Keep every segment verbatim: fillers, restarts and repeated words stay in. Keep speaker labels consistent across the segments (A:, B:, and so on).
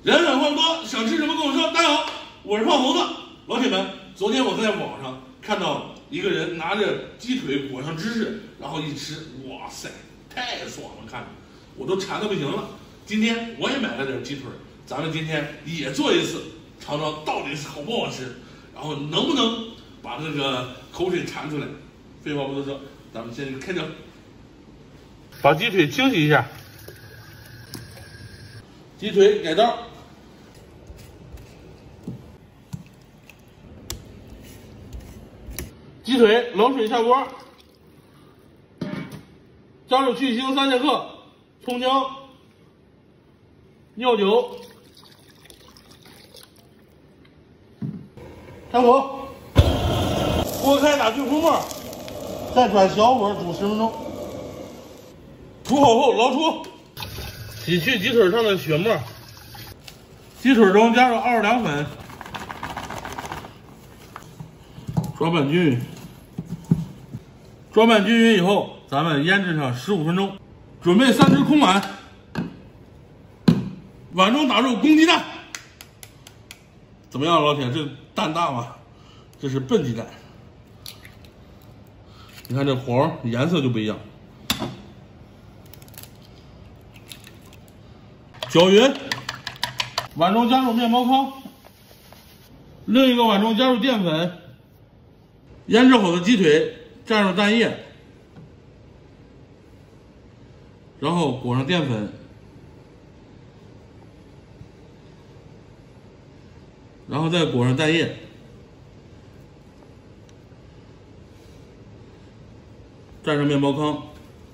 A: 人少话不多，想吃什么跟我说。大家好，我是胖猴子。老铁们，昨天我在网上看到一个人拿着鸡腿裹上芝士，然后一吃，哇塞，太爽了，看着我都馋得不行了。今天我也买了点鸡腿，咱们今天也做一次，尝尝到底是好不好吃，然后能不能把这个口水馋出来。废话不多说，咱们先开整。把鸡腿清洗一下，鸡腿改刀，鸡腿冷水下锅，加入去腥三千克，葱姜、料酒，开火，锅开打去浮沫，再转小火煮十分钟。煮好后捞出，洗去鸡腿上的血沫，鸡腿中加入奥尔良粉，抓拌均匀。抓拌均匀以后，咱们腌制上十五分钟。准备三只空碗，碗中打入公鸡蛋。怎么样，老铁？这蛋大吗？这是笨鸡蛋。你看这黄颜色就不一样。搅匀，碗中加入面包糠，另一个碗中加入淀粉，腌制好的鸡腿蘸入蛋液，然后裹上淀粉，然后再裹上蛋液，蘸上面包糠。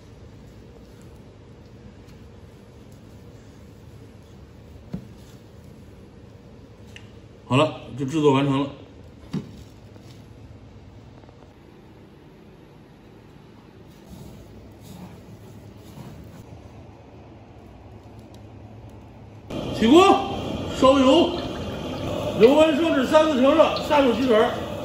A: 好了，就制作完成了。起锅，烧油，油温升至三四成热，下入鸡腿。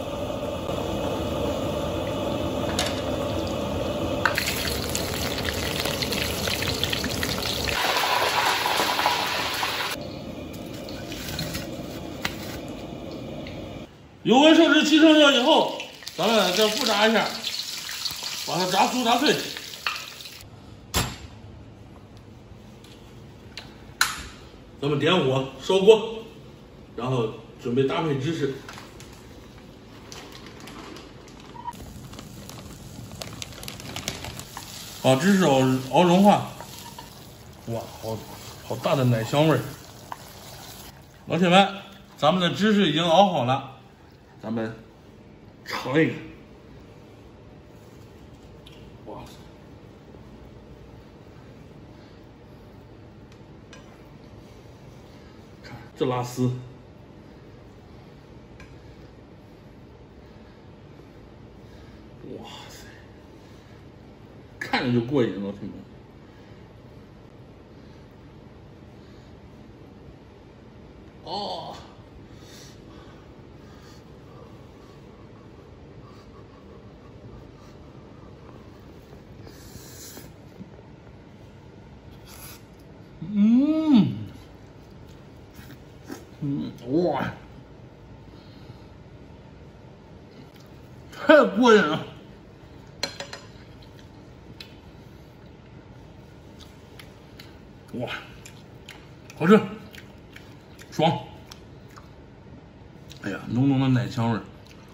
A: 油温升至七成热以后，咱们再复炸一下，把它炸酥炸脆。咱们点火烧锅，然后准备搭配芝士。把芝士熬熬融化。哇，好好大的奶香味儿！老铁们，咱们的芝士已经熬好了。咱们尝一个，哇塞！看这拉丝，哇塞，看着就过瘾，老铁们。哦。嗯，嗯，哇，太过瘾了！哇，好吃，爽！哎呀，浓浓的奶香味儿。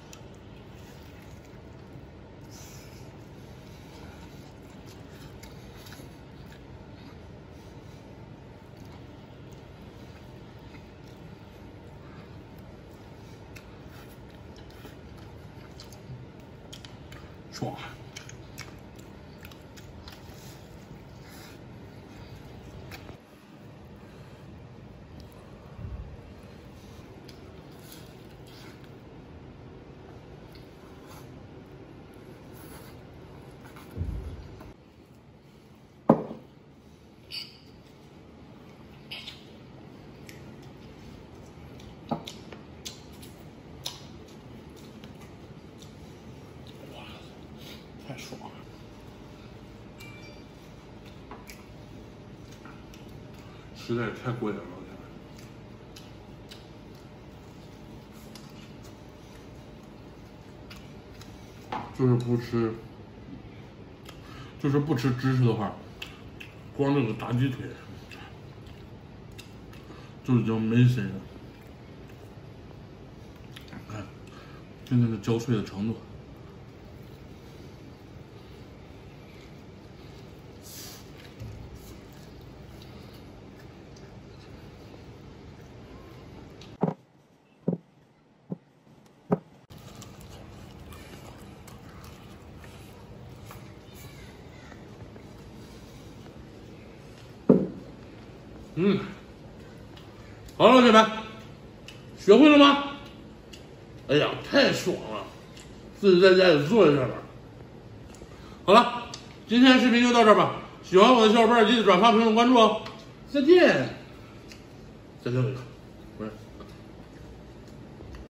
A: 爽！太爽了！实在是太过瘾了，我天！ 就是不吃，就是不吃芝士的话，光这个大鸡腿就已经没谁了。看，现在的焦脆的程度。嗯，好了，同学们，学会了吗？哎呀，太爽了！自己在家里做一下吧。好了，今天视频就到这儿吧。喜欢我的小伙伴记得转发、评论、关注哦。再见。再见，伟哥，不是。